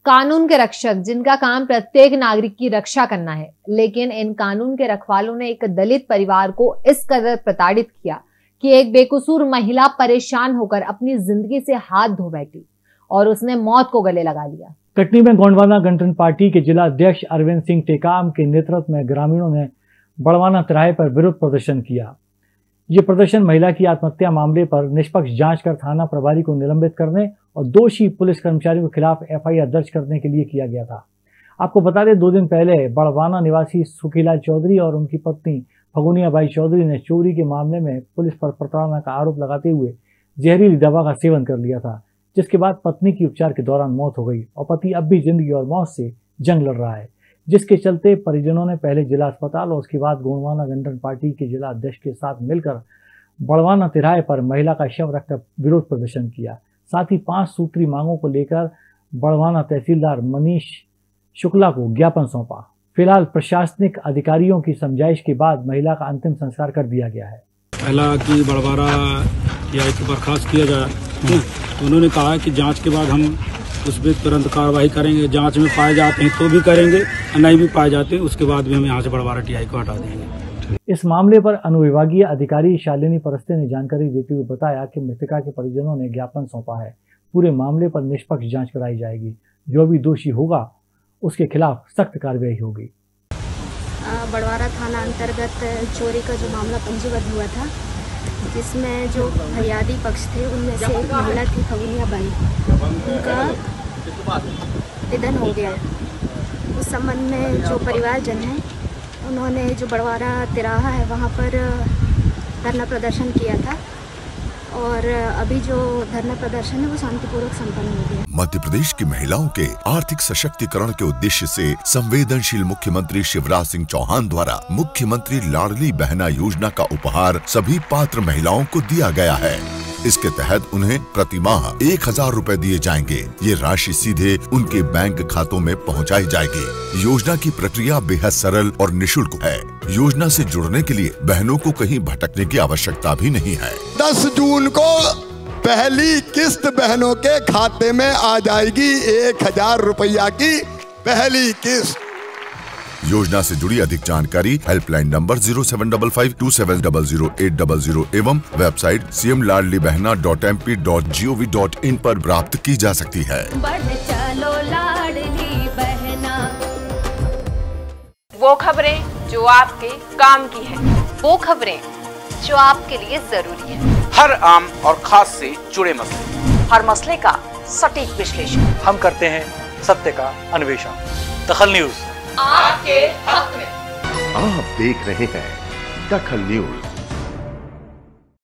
कानून के रक्षक जिनका काम प्रत्येक नागरिक की रक्षा करना है, लेकिन इन कानून के रखवालों ने एक दलित परिवार को इस कदर प्रताड़ित किया कि एक बेकसूर महिला परेशान होकर अपनी जिंदगी से हाथ धो बैठी और उसने मौत को गले लगा लिया। कटनी में गोंडवाना गणतंत्र पार्टी के जिला अध्यक्ष अरविंद सिंह टेकाम के नेतृत्व में ग्रामीणों ने बड़वाना तिराहे पर विरोध प्रदर्शन किया। ये प्रदर्शन महिला की आत्महत्या मामले पर निष्पक्ष जांच कर थाना प्रभारी को निलंबित करने और दोषी पुलिस कर्मचारियों के खिलाफ एफआईआर दर्ज करने के लिए किया गया था। आपको बता दें, 2 दिन पहले बड़वाना निवासी सुखीलाल चौधरी और उनकी पत्नी फगुनिया बाई चौधरी ने चोरी के मामले में पुलिस पर प्रताड़ना का आरोप लगाते हुए जहरीली दवा का सेवन कर लिया था, जिसके बाद पत्नी की उपचार के दौरान मौत हो गई और पति अब भी जिंदगी और मौत से जंग लड़ रहा है, जिसके चलते परिजनों ने पहले जिला अस्पताल और उसके बाद गोंडवाना गणतंत्र पार्टी के जिला अध्यक्ष के साथ मिलकर बड़वाना तिराहे पर महिला का शव रखकर विरोध प्रदर्शन किया। साथ ही 5 सूत्री मांगों को लेकर बड़वाना तहसीलदार मनीष शुक्ला को ज्ञापन सौंपा। फिलहाल प्रशासनिक अधिकारियों की समझाइश के बाद महिला का अंतिम संस्कार कर दिया गया है। पहला कि बड़वारा या एक बर्खास्त किया जाए, तो उन्होंने कहा कि जांच के बाद हम उस पर तुरंत कार्रवाई करेंगे। जांच में पाए जाते हैं तो भी करेंगे, नहीं भी पाए जाते हैं उसके बाद भी हम यहाँ से बड़वारा टीआई को हटा देंगे। इस मामले पर अनुविभागीय अधिकारी शालिनी परस्ते ने जानकारी देते हुए बताया कि मृतका के परिजनों ने ज्ञापन सौंपा है। पूरे मामले पर निष्पक्ष जांच कराई जाएगी। जो भी दोषी होगा उसके खिलाफ सख्त कार्रवाई होगी। बड़वारा थाना अंतर्गत चोरी का जो मामला पंजीबद्ध हुआ था, जिसमें जो फरियादी पक्ष थे उनमें से एक महिला थी फगुनिया बाई, उनका निधन हो गया। उस संबंध में जो परिवारजन है उन्होंने जो बड़वारा तिराहा है वहाँ पर धरना प्रदर्शन किया था और अभी जो धरना प्रदर्शन है वो शांतिपूर्वक संपन्न हो गया। मध्य प्रदेश की महिलाओं के आर्थिक सशक्तिकरण के उद्देश्य से संवेदनशील मुख्यमंत्री शिवराज सिंह चौहान द्वारा मुख्यमंत्री लाडली बहना योजना का उपहार सभी पात्र महिलाओं को दिया गया है। इसके तहत उन्हें प्रति माह 1000 रुपए दिए जाएंगे। ये राशि सीधे उनके बैंक खातों में पहुंचाई जाएगी। योजना की प्रक्रिया बेहद सरल और निःशुल्क है। योजना से जुड़ने के लिए बहनों को कहीं भटकने की आवश्यकता भी नहीं है। 10 जून को पहली किस्त बहनों के खाते में आ जाएगी। 1000 रुपया की पहली किस्त। योजना से जुड़ी अधिक जानकारी हेल्पलाइन नंबर 075527000800 एवं वेबसाइट cmladlibehna.mp.gov.in पर प्राप्त की जा सकती है। बढ़ चलो लाडली बहना। वो खबरें जो आपके काम की है, वो खबरें जो आपके लिए जरूरी है। हर आम और खास से जुड़े मसले, हर मसले का सटीक विश्लेषण हम करते हैं, सत्य का अन्वेषण। दखल न्यूज आपके हक में। आप देख रहे हैं दखल न्यूज।